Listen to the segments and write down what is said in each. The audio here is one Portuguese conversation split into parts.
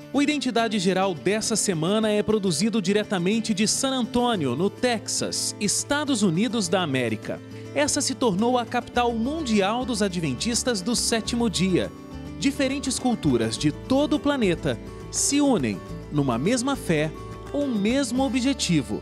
O Identidade Geral dessa semana é produzido diretamente de San Antonio, no Texas, Estados Unidos da América. Essa se tornou a capital mundial dos adventistas do sétimo dia. Diferentes culturas de todo o planeta se unem numa mesma fé, um mesmo objetivo.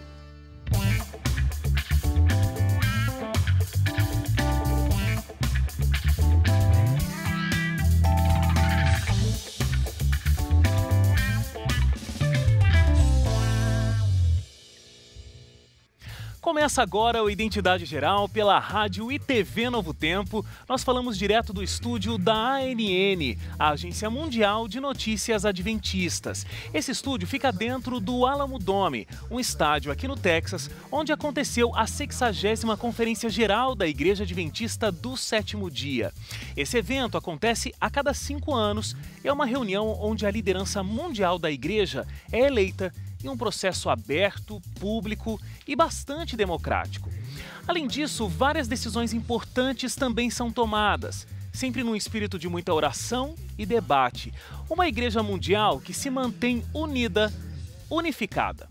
Começa agora o Identidade Geral pela Rádio e TV Novo Tempo. Nós falamos direto do estúdio da ANN, a Agência Mundial de Notícias Adventistas. Esse estúdio fica dentro do Alamo Dome, um estádio aqui no Texas, onde aconteceu a 60ª Conferência Geral da Igreja Adventista do Sétimo Dia. Esse evento acontece a cada 5 anos e é uma reunião onde a liderança mundial da igreja é eleita em um processo aberto, público e bastante democrático. Além disso, várias decisões importantes também são tomadas, sempre num espírito de muita oração e debate. Uma igreja mundial que se mantém unida, unificada.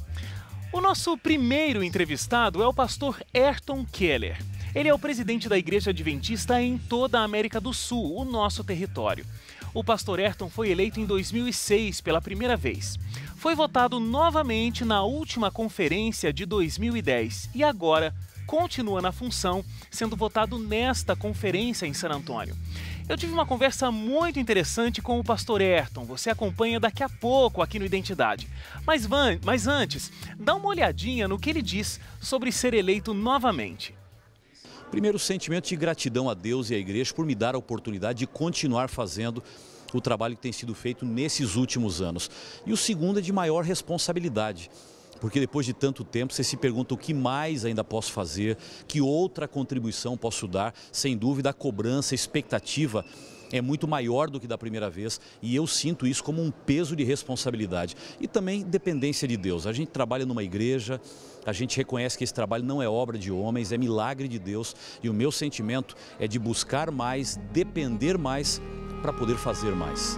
O nosso primeiro entrevistado é o pastor Ayrton Keller. Ele é o presidente da Igreja Adventista em toda a América do Sul, o nosso território. O pastor Ayrton foi eleito em 2006 pela primeira vez. Foi votado novamente na última conferência de 2010 e agora continua na função, sendo votado nesta conferência em San Antônio. Eu tive uma conversa muito interessante com o pastor Ayrton, você acompanha daqui a pouco aqui no Identidade. Mas antes, dá uma olhadinha no que ele diz sobre ser eleito novamente. Primeiro, sentimento de gratidão a Deus e à igreja por me dar a oportunidade de continuar fazendo o trabalho que tem sido feito nesses últimos anos. E o segundo é de maior responsabilidade, porque depois de tanto tempo você se pergunta o que mais ainda posso fazer, que outra contribuição posso dar. Sem dúvida, a cobrança, a expectativa é muito maior do que da primeira vez e eu sinto isso como um peso de responsabilidade. E também dependência de Deus. A gente trabalha numa igreja, a gente reconhece que esse trabalho não é obra de homens, é milagre de Deus e o meu sentimento é de buscar mais, depender mais para poder fazer mais.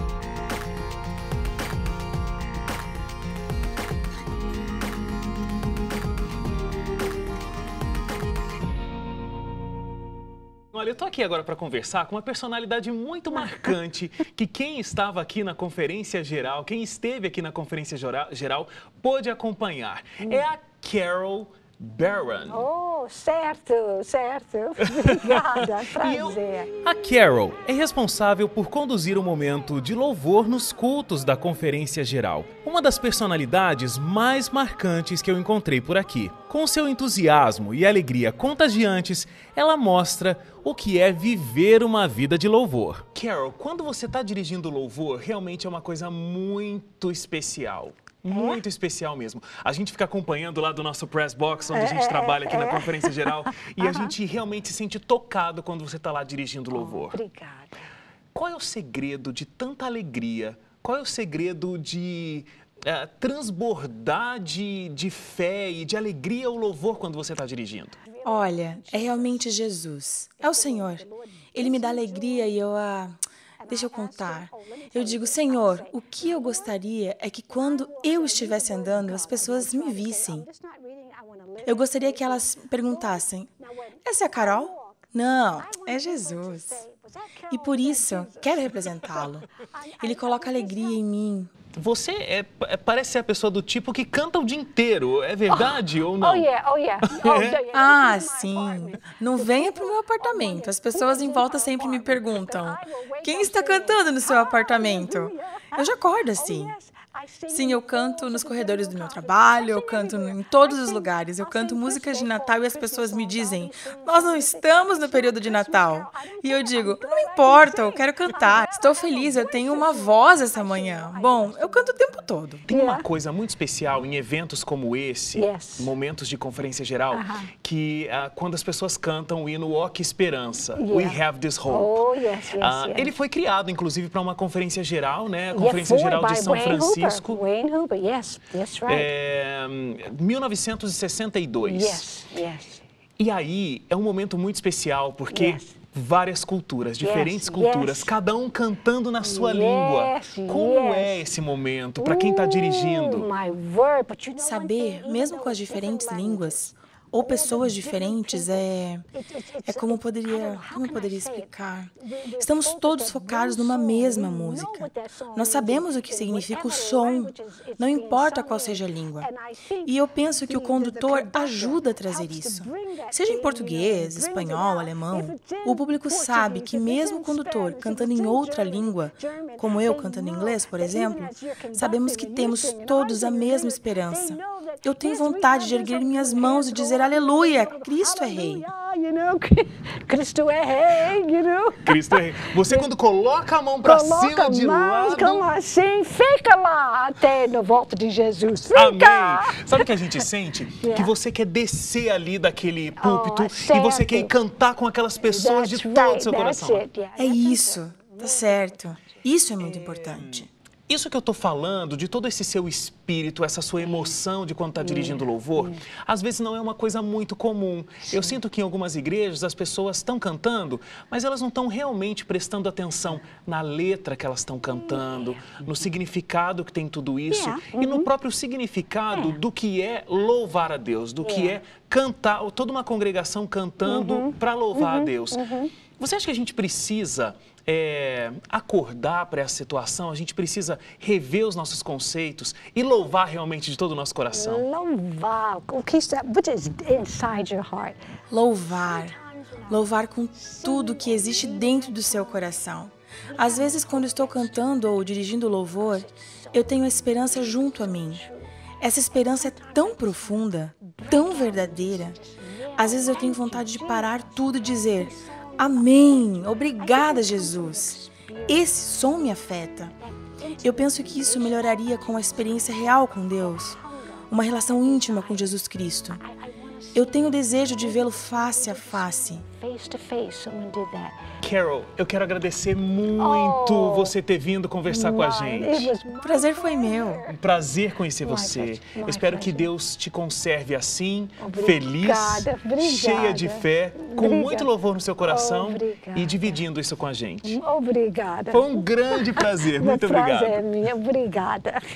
Olha, eu tô aqui agora para conversar com uma personalidade muito marcante que quem estava aqui na Conferência Geral, quem esteve aqui na Conferência Geral, pôde acompanhar. É a Carol Barron. Oh, certo. Obrigada, prazer. A Carol é responsável por conduzir o momento de louvor nos cultos da Conferência Geral. Uma das personalidades mais marcantes que eu encontrei por aqui. Com seu entusiasmo e alegria contagiantes, ela mostra o que é viver uma vida de louvor. Carol, quando você está dirigindo louvor, realmente é uma coisa muito especial. Muito especial mesmo. A gente fica acompanhando lá do nosso press box, onde a gente trabalha aqui na Conferência Geral, e a gente realmente se sente tocado quando você está lá dirigindo louvor. Obrigada. Qual é o segredo de tanta alegria? Qual é o segredo de transbordar de fé e de alegria o louvor quando você está dirigindo? Olha, é realmente Jesus. É o Senhor. Ele me dá alegria e Deixa eu contar. Eu digo, Senhor, o que eu gostaria é que quando eu estivesse andando, as pessoas me vissem. Eu gostaria que elas perguntassem, essa é a Carol? Não, é Jesus. E por isso, quero representá-lo. Ele coloca alegria em mim. Você parece ser a pessoa do tipo que canta o dia inteiro, é verdade ou não? Oh, yeah. Ah, sim. Não venha para o meu apartamento. As pessoas em volta sempre me perguntam, quem está cantando no seu apartamento? Eu já acordo assim. Sim, eu canto nos corredores do meu trabalho, eu canto em todos os lugares. Eu canto músicas de Natal e as pessoas me dizem, nós não estamos no período de Natal. E eu digo, não importa, eu quero cantar. Estou feliz, eu tenho uma voz essa manhã. Bom, eu canto o tempo todo. Tem uma coisa muito especial em eventos como esse, momentos de conferência geral, que quando as pessoas cantam o hino O Que Esperança, We Have This Hope. Oh, yes. Ele foi criado, inclusive, para uma conferência geral, né? A Conferência Geral de São Francisco. Wayne Hooper, yes, that's right. 1962. Yes. E aí é um momento muito especial, porque várias culturas, diferentes culturas, cada um cantando na sua língua. Como é esse momento para quem está dirigindo? Saber, mesmo com as diferentes línguas, ou pessoas diferentes, como eu poderia explicar? Estamos todos focados numa mesma música. Nós sabemos o que significa o som, não importa qual seja a língua. E eu penso que o condutor ajuda a trazer isso. Seja em português, espanhol, alemão, o público sabe que mesmo o condutor cantando em outra língua, como eu cantando em inglês, por exemplo, sabemos que temos todos a mesma esperança. Eu tenho vontade de erguer minhas mãos e dizer aleluia, Cristo é Rei. Cristo é Rei, Cristo é Rei. Você quando coloca a mão para cima de lado... Como assim? Fica lá até na volta de Jesus. Fica! Amém! Sabe o que a gente sente? Que você quer descer ali daquele púlpito e você quer ir cantar com aquelas pessoas de todo o seu coração. É isso, tá certo. Isso é muito importante. Isso que eu estou falando, de todo esse seu espírito, essa sua emoção de quando está dirigindo louvor, às vezes não é uma coisa muito comum. Eu sinto que em algumas igrejas as pessoas estão cantando, mas elas não estão realmente prestando atenção na letra que elas estão cantando, no significado que tem tudo isso e no próprio significado do que é louvar a Deus, do que é cantar, toda uma congregação cantando para louvar a Deus. Você acha que a gente precisa acordar para essa situação? A gente precisa rever os nossos conceitos e louvar realmente de todo o nosso coração? Louvar. What is inside your heart? Louvar com tudo que existe dentro do seu coração. Às vezes, quando estou cantando ou dirigindo louvor, eu tenho a esperança junto a mim. Essa esperança é tão profunda, tão verdadeira. Às vezes eu tenho vontade de parar tudo e dizer: amém, obrigada, Jesus. Esse som me afeta. Eu penso que isso melhoraria com a experiência real com Deus, uma relação íntima com Jesus Cristo. Eu tenho o desejo de vê-lo face a face. Carol, eu quero agradecer muito você ter vindo conversar com a gente. O prazer foi meu. Um prazer conhecer você. Eu espero que Deus te conserve assim, feliz, cheia de fé, com muito louvor no seu coração e dividindo isso com a gente. Obrigada. Foi um grande prazer. Muito obrigado. Prazer é meu. Obrigada.